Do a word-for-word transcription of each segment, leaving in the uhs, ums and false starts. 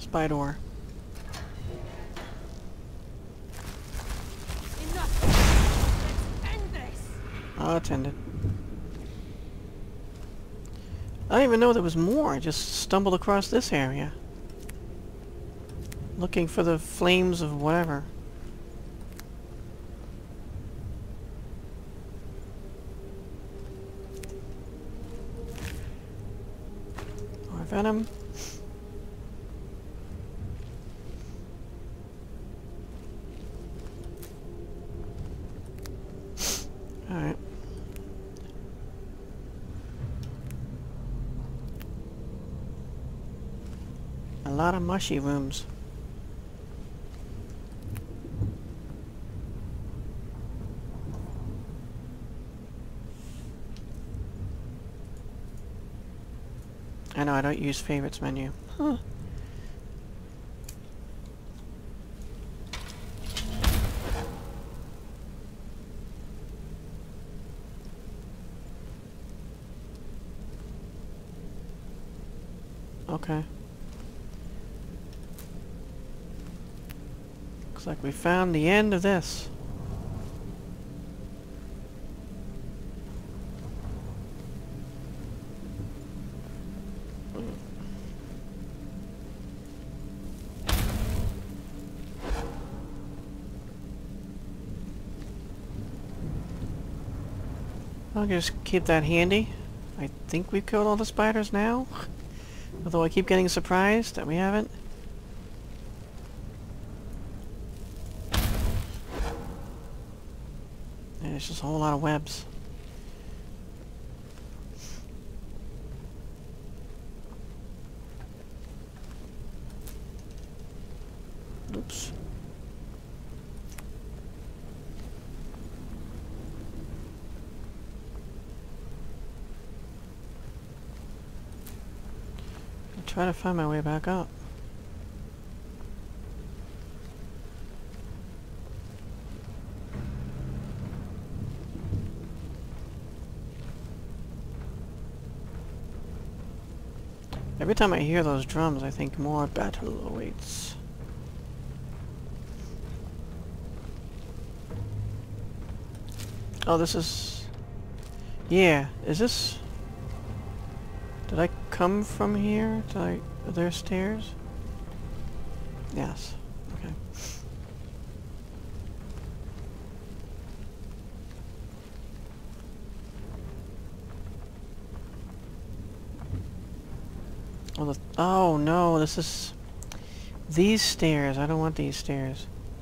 Spider. Enough. Let's end this. I'll attend it. I didn't even know there was more. I just stumbled across this area. Looking for the flames of whatever. More venom. Alright. A lot of mushy rooms. I know I don't use favorites menu. Huh. Okay. Looks like we found the end of this. I'll just keep that handy. I think we've killed all the spiders now. Although I keep getting surprised that we haven't. And it's just a whole lot of webs. Oops. Try to find my way back up. Every time I hear those drums, I think more battle awaits. Oh, this is... Yeah, is this... Did I come from here? Did I... Are there stairs? Yes. Okay. Oh, the, oh no, this is... These stairs. I don't want these stairs.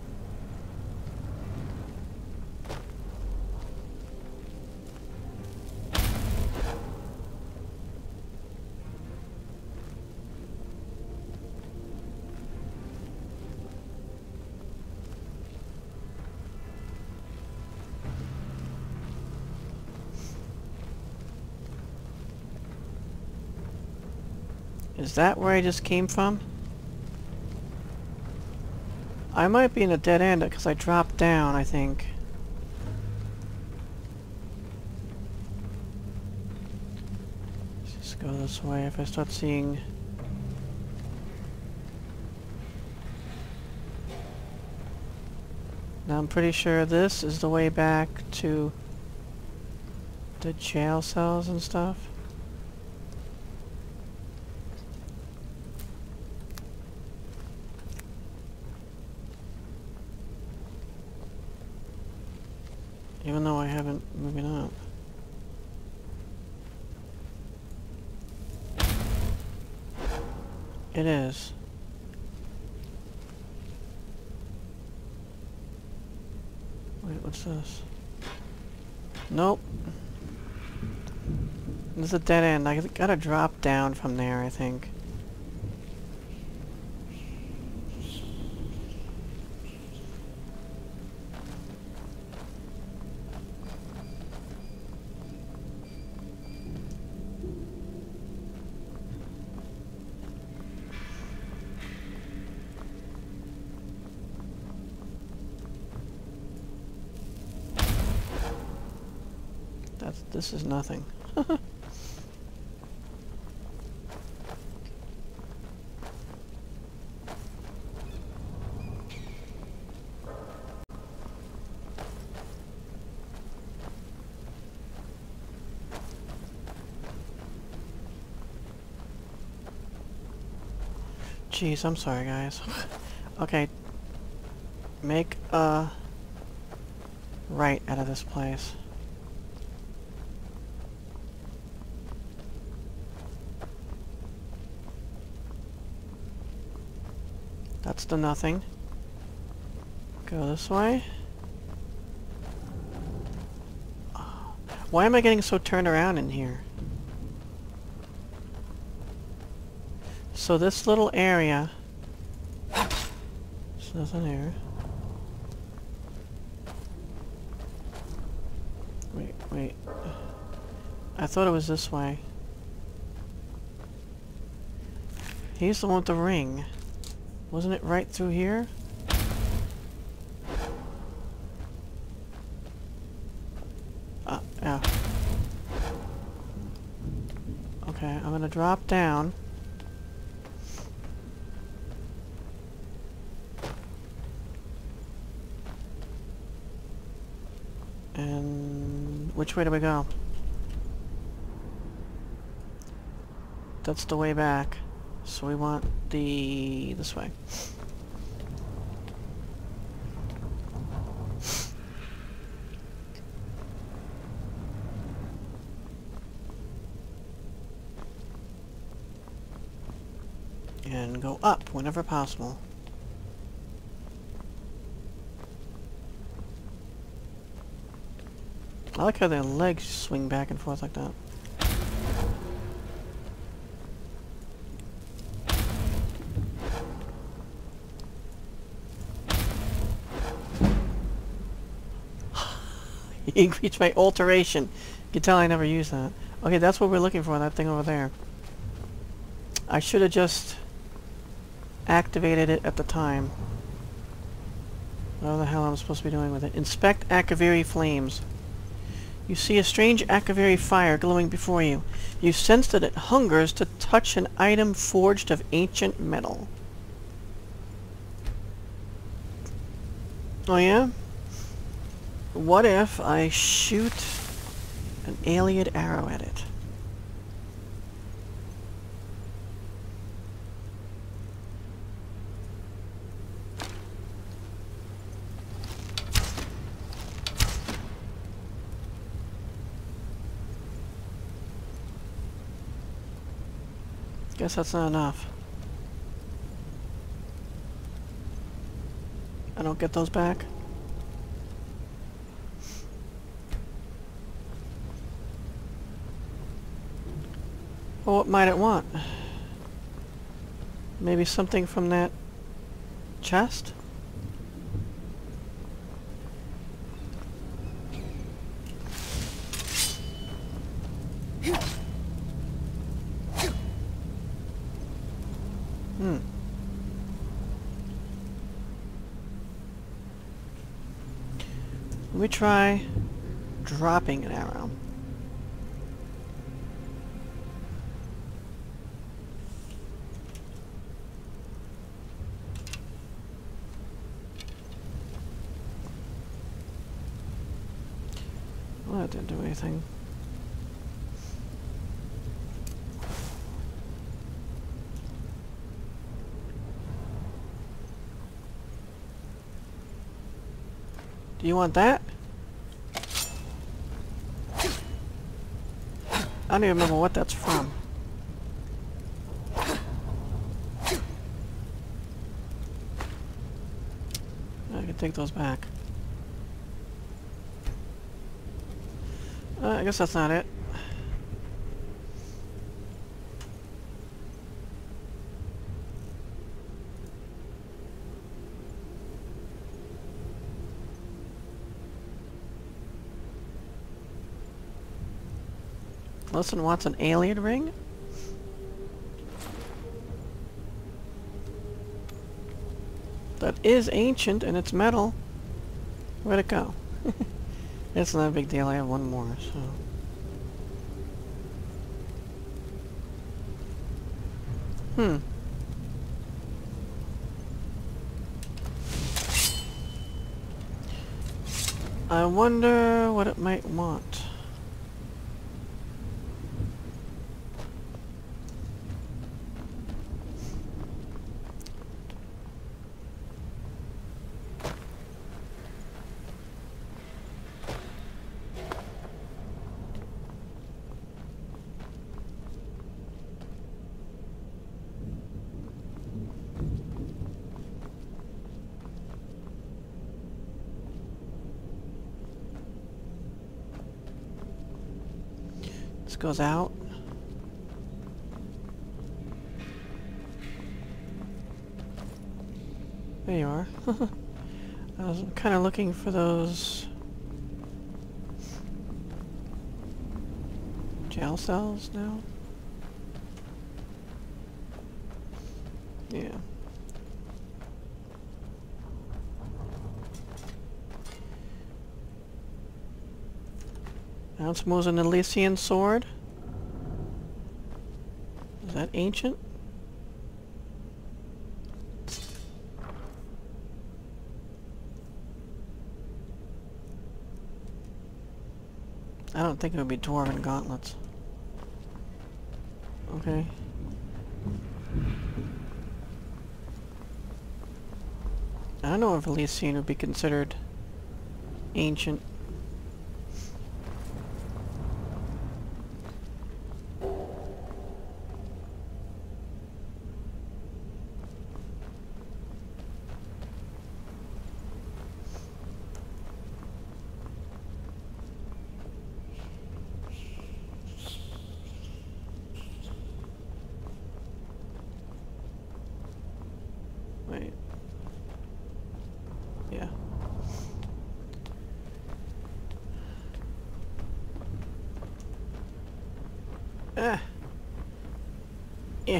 Is that where I just came from? I might be in a dead end because I dropped down, I think. Let's just go this way if I start seeing... Now I'm pretty sure this is the way back to the jail cells and stuff. Even though I haven't moving up. It is. Wait, what's this? Nope. This is a dead end. I gotta drop down from there, I think. That's, this is nothing. jeez, I'm sorry, guys. Okay. Make a right out of this place. That's the nothing. Go this way. Why am I getting so turned around in here? So this little area... There's nothing there. Wait, wait. I thought it was this way. He's the one with the ring. Wasn't it right through here? Uh, yeah. Okay, I'm gonna drop down. And which way do we go? That's the way back. So we want the... this way. And go up whenever possible. I like how their legs swing back and forth like that. You increased my alteration. You can tell I never used that. Okay, that's what we're looking for, that thing over there. I should have just activated it at the time. What the hell am I supposed to be doing with it? Inspect Akaviri flames. You see a strange Akaviri fire glowing before you. You sense that it hungers to touch an item forged of ancient metal. Oh yeah? What if I shoot an alien arrow at it? Guess that's not enough. I don't get those back. Well, what might it want? Maybe something from that chest? Hmm. Let me try dropping an arrow. Well, that didn't do anything. Do you want that? I don't even remember what that's from. I can take those back. Uh, I guess that's not it. Listen, wants an alien ring? That is ancient and it's metal. Where'd it go? It's not a big deal, I have one more, so... Hmm. I wonder what it might want. This goes out. There you are. I was kind of looking for those jail cells now. Yeah. Now it's an Elysian sword. Is that ancient? I don't think it would be dwarven gauntlets. Okay. I don't know if Elysian would be considered ancient. Wait. Yeah. Ah. Yeah.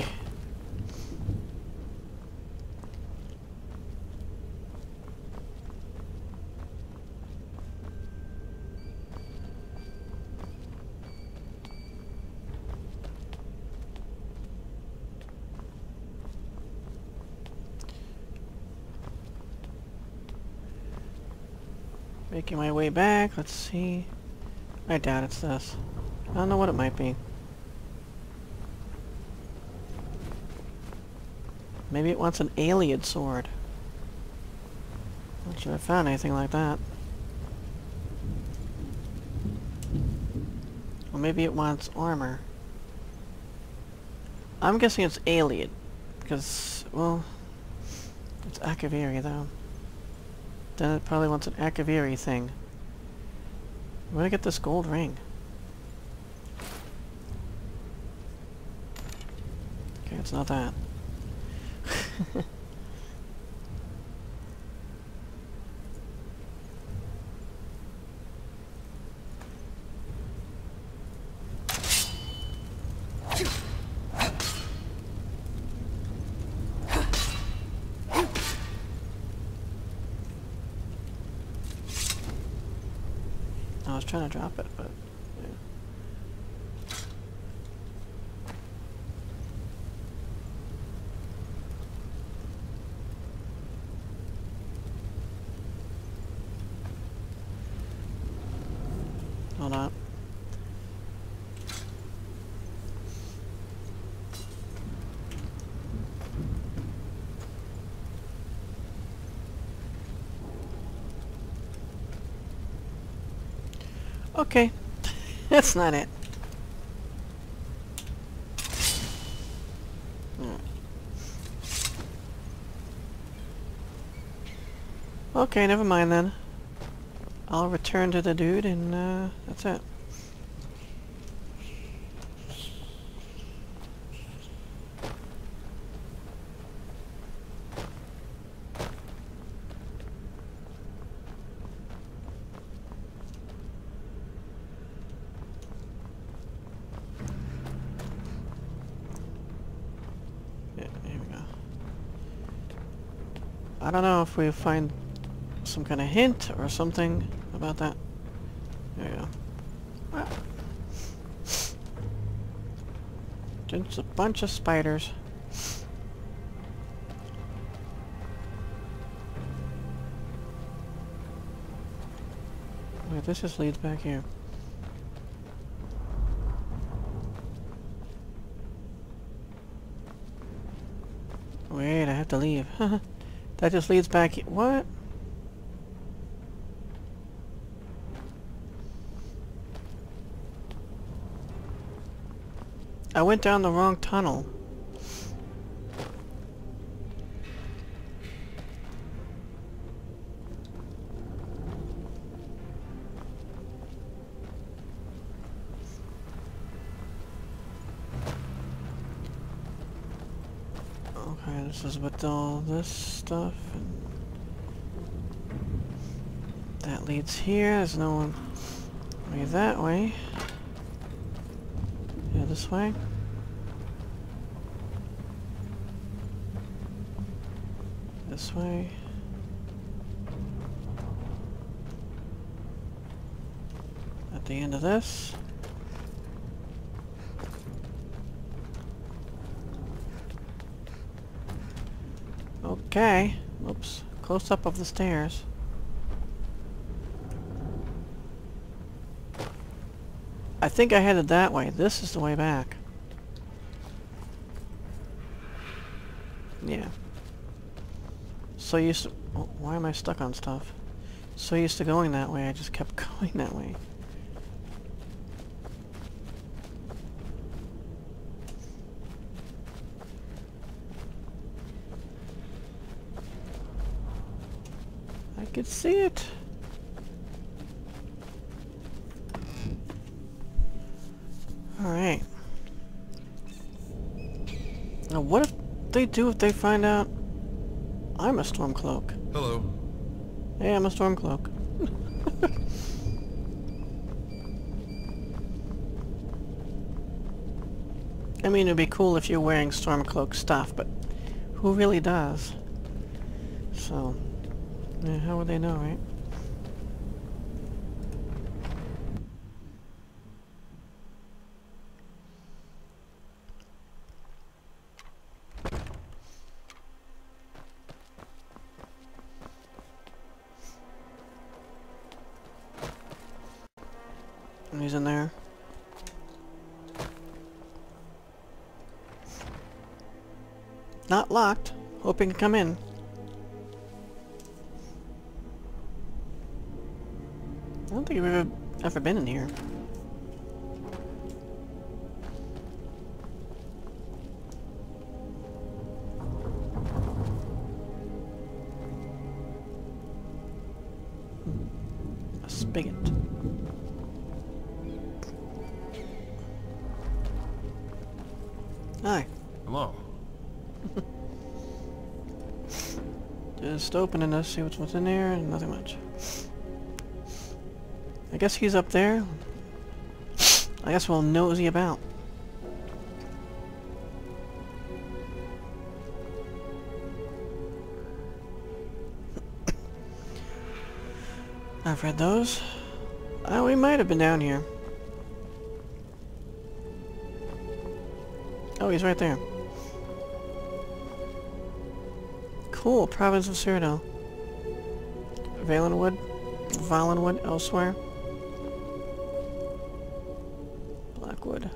Making my way back, let's see. I doubt it's this. I don't know what it might be. Maybe it wants an alien sword. Not sure I found anything like that. Or maybe it wants armor. I'm guessing it's alien. Because, well, it's Akaviri though. Then it probably wants an Akaviri thing. Where did I get this gold ring? Okay, it's not that. I was trying to drop it, but yeah. Hold on. Okay, that's not it. Hmm. Okay, never mind then. I'll return to the dude and uh, that's it. I don't know if we find some kind of hint or something about that. There you go. Ah. Just a bunch of spiders. Wait, this just leads back here. Wait, I have to leave. That just leads back here. What? I went down the wrong tunnel. this is with all this stuff. And that leads here. There's no one way that way. Yeah, this way. This way. At the end of this. Okay. Oops. Close up of the stairs. I think I headed that way. This is the way back. Yeah. So used to... Oh, why am I stuck on stuff? So used to going that way, I just kept going that way. I could see it. Alright. Now what if they do if they find out I'm a Stormcloak? Hello. Hey, I'm a Stormcloak. I mean, it'd be cool if you're wearing Stormcloak stuff, but who really does? So, yeah, how would they know, right? And he's in there. Not locked. Hoping to come in. I don't think we've ever, ever been in here. A spigot. Hi. Hello. Just opening this, see what's what's in there, and nothing much. I guess he's up there. I guess we'll nosy about. I've read those. Oh, we might have been down here. Oh, he's right there. Cool, province of Cyrodiil. Valenwood, Valenwood, elsewhere. Blackwood.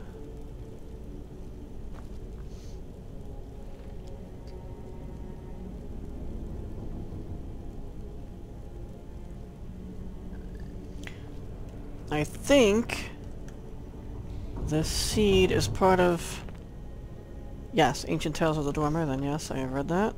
I think this seed is part of... Yes, Ancient Tales of the Dormer, then yes, I have read that.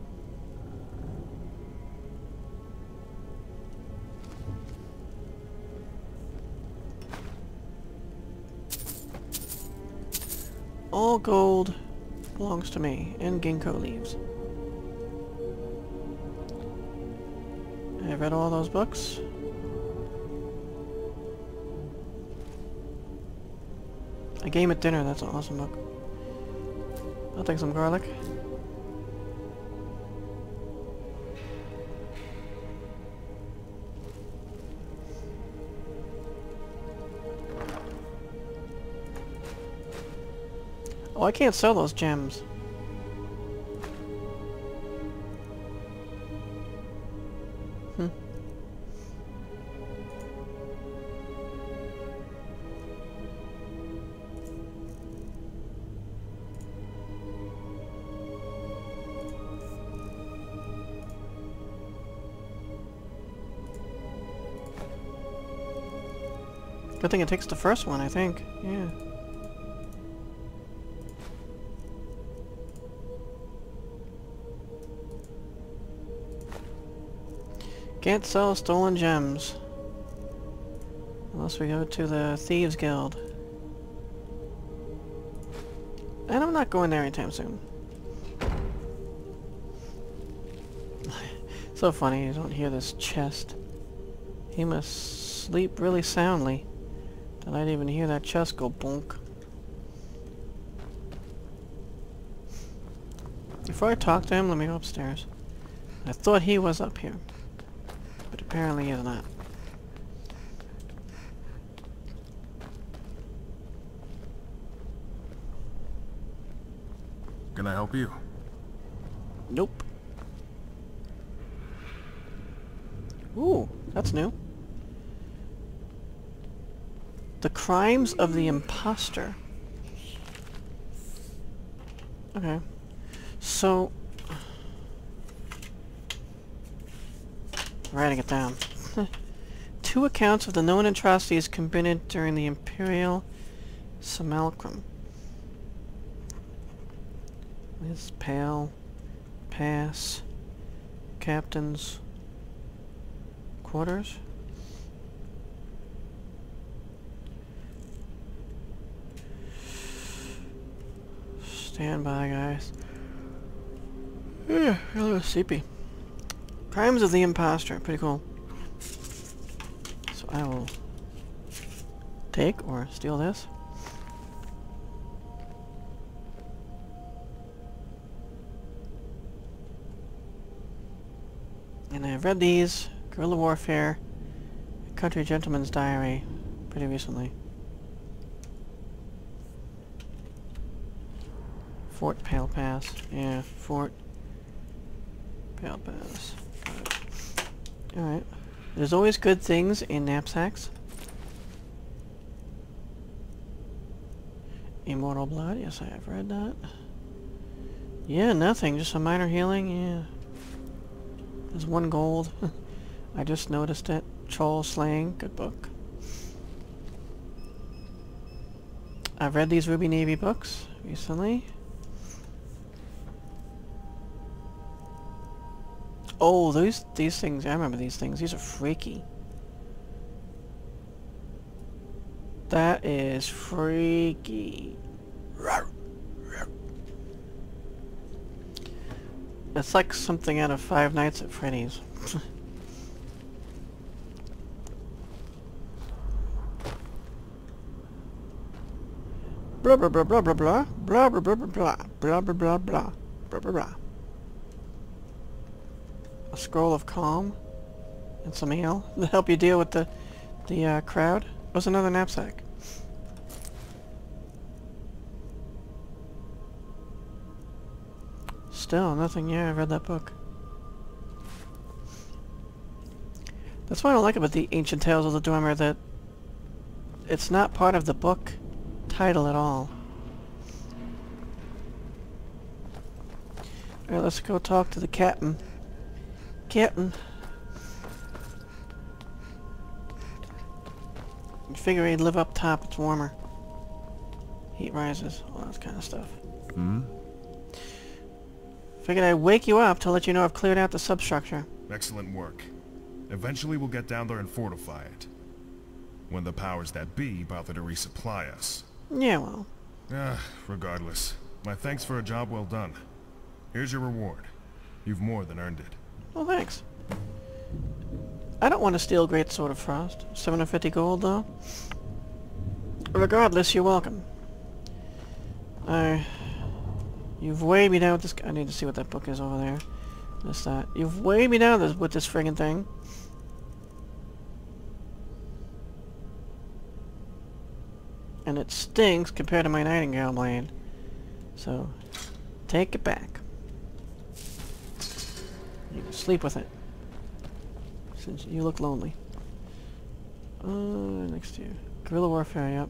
All gold belongs to me, and ginkgo leaves. I've read all those books. A Game at Dinner, that's an awesome book. I'll take some garlic. Oh, I can't sell those gems. Hmm. Good thing it takes the first one, I think. Yeah. Can't sell stolen gems. Unless we go to the Thieves Guild. And I'm not going there anytime soon. So funny, you don't hear this chest. He must sleep really soundly. That I'd even hear that chest go bonk. Before I talk to him, let me go upstairs. I thought he was up here, but apparently he is not. Can I help you? Nope. Ooh, that's new. The Crimes of the Imposter. Okay. So... writing it down. Two accounts of the known atrocities committed during the Imperial Simulacrum. This Pale Pass Captain's Quarters. Stand by, guys. Yeah, a little sleepy. Crimes of the Imposter. Pretty cool. So I will take or steal this. And I've read these, Guerrilla Warfare, Country Gentleman's Diary, pretty recently. Fort Pale Pass, yeah, Fort Pale Pass. Got it. Alright. There's always good things in knapsacks. Immortal Blood, yes I have read that. Yeah, nothing, just a minor healing, yeah. There's one gold. I just noticed it. Troll Slaying, good book. I've read these Ruby Navy books recently. Oh, these these things, I remember these things. These are freaky. That is freaky. It's like something out of Five Nights at Freddy's. Blah blah blah blah blah blah blah blah blah blah blah blah blah blah blah blah blah blah. A scroll of calm and some ale to help you deal with the the uh, crowd. What's another knapsack? Still, nothing. Yeah, I read that book. That's what I don't like about the Ancient Tales of the Dormer, that it's not part of the book title at all. Alright, let's go talk to the captain. Captain. You figure he'd live up top, it's warmer. Heat rises, all that kind of stuff. Hmm? Figured I'd wake you up to let you know I've cleared out the substructure. Excellent work. Eventually we'll get down there and fortify it. When the powers that be bother to resupply us. Yeah, well. Ah, regardless. My thanks for a job well done. Here's your reward. You've more than earned it. Well, thanks. I don't want to steal Great Sword of Frost. seven hundred fifty gold, though. Regardless, you're welcome. I... You've weighed me down with this... I need to see what that book is over there. Just that. You've weighed me down this, with this friggin' thing. And it stinks compared to my Nightingale blade. So, take it back. You can sleep with it. Since you look lonely. Uh, next to you. Guerrilla Warfare, yep.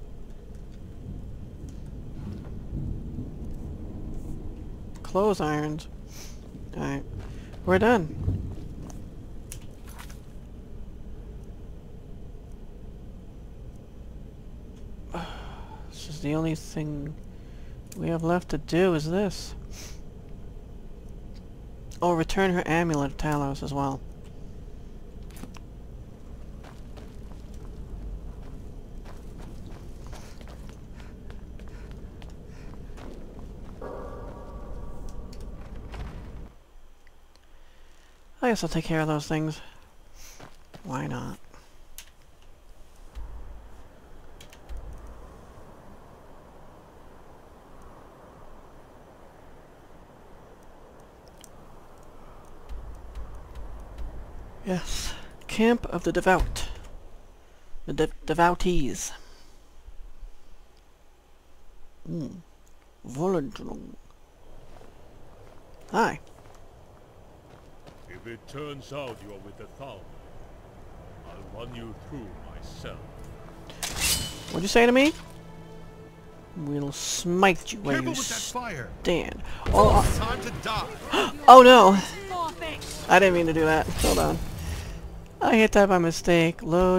Clothes irons. Alright. We're done. This is the only thing we have left to do is this. Oh, return her amulet of Talos as well. I guess I'll take care of those things. Why not? Yes. Camp of the Devout. The de Devoutees. Hmm. Volunteer. Hi. If it turns out you're with the Thalmor, I'll run you through myself. What'd you say to me? We'll smite you where Careful you with that fire. stand. Oh, It's time to die. oh no! Forfeit. I didn't mean to do that. Hold on. I hit that by mistake. Load.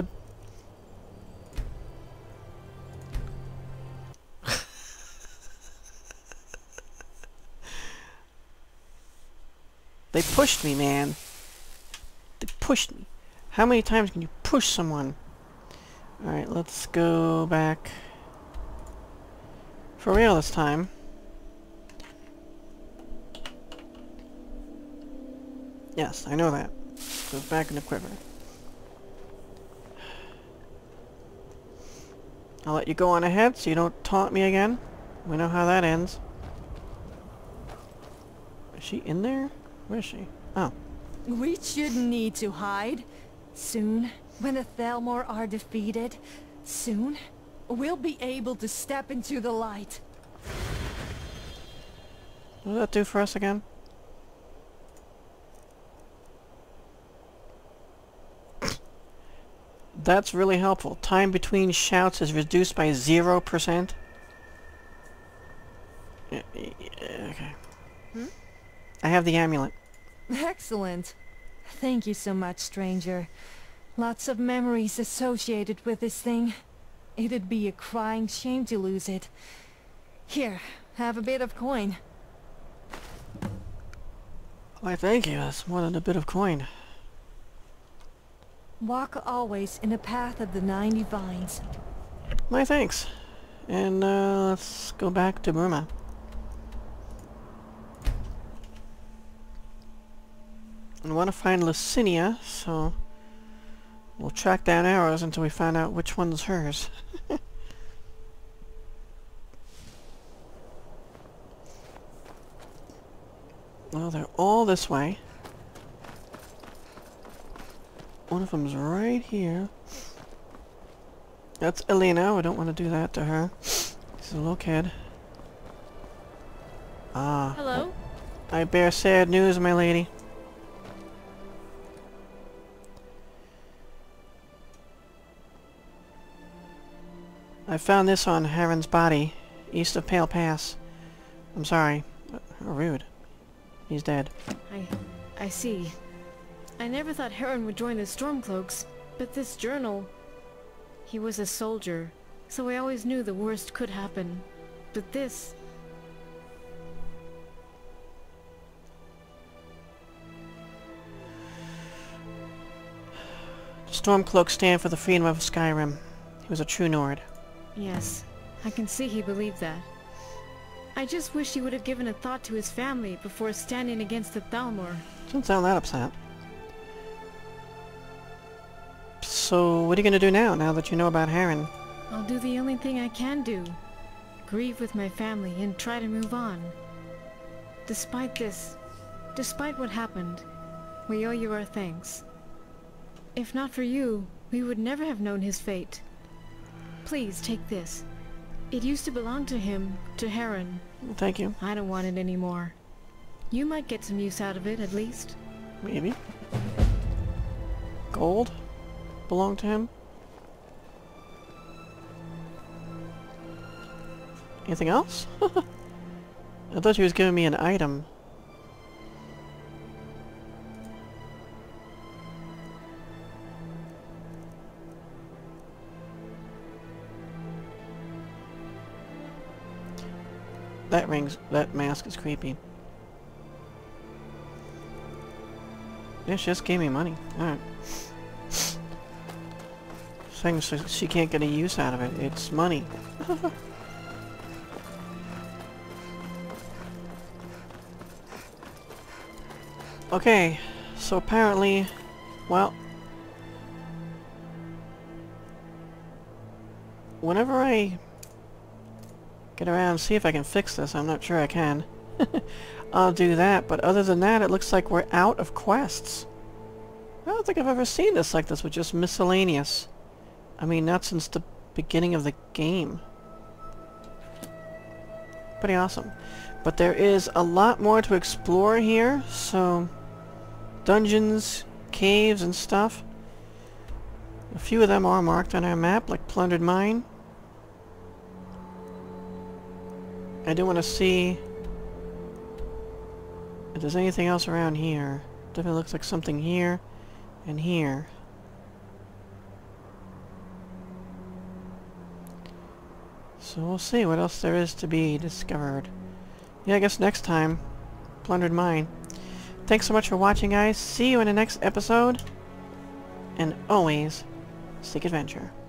They pushed me, man. They pushed me. How many times can you push someone? Alright, let's go back. For real this time. Yes, I know that. Goes back in the quiver. I'll let you go on ahead so you don't taunt me again. We know how that ends. Is she in there? Where is she? Oh. We shouldn't need to hide. Soon, when the Thalmor are defeated, soon, we'll be able to step into the light. What does that do for us again? That's really helpful. Time between shouts is reduced by zero percent. Okay. Hmm? I have the amulet. Excellent. Thank you so much, stranger. Lots of memories associated with this thing. It'd be a crying shame to lose it. Here, have a bit of coin. Why, thank you. That's more than a bit of coin. Walk always in the path of the ninety vines. My thanks. And uh, let's go back to Bruma. I want to find Lucinia, so we'll track down arrows until we find out which one's hers. Well, they're all this way. One of them's right here. That's Elena. I don't want to do that to her. She's a little kid. Ah. Hello? I bear sad news, my lady. I found this on Heron's body, east of Pale Pass. I'm sorry. How rude. He's dead. I... I see. I never thought Heron would join the Stormcloaks, but this journal... He was a soldier, so I always knew the worst could happen. But this... Stormcloaks stand for the freedom of Skyrim. He was a true Nord. Yes, I can see he believed that. I just wish he would have given a thought to his family before standing against the Thalmor. Doesn't sound that upset. So, what are you gonna do now, now that you know about Heron? I'll do the only thing I can do. Grieve with my family and try to move on. Despite this, despite what happened, we owe you our thanks. If not for you, we would never have known his fate. Please take this. It used to belong to him, to Heron. Thank you. I don't want it anymore. You might get some use out of it, at least. Maybe. Gold? Belong to him? Anything else? I thought she was giving me an item. That rings, that mask is creepy. Yeah, she just gave me money. Alright. Saying she, she can't get a use out of it. It's money. Okay, So apparently, well, whenever I get around and see if I can fix this, I'm not sure I can. I'll do that, but other than that, it looks like we're out of quests. I don't think I've ever seen this like this with just miscellaneous. I mean, not since the beginning of the game. Pretty awesome. But there is a lot more to explore here, so dungeons, caves, and stuff. A few of them are marked on our map, like Plundered Mine. I do want to see if there's anything else around here. Definitely looks like something here and here. So we'll see what else there is to be discovered. Yeah, I guess next time, Plundered Mine. Thanks so much for watching, guys. See you in the next episode. And always, seek adventure.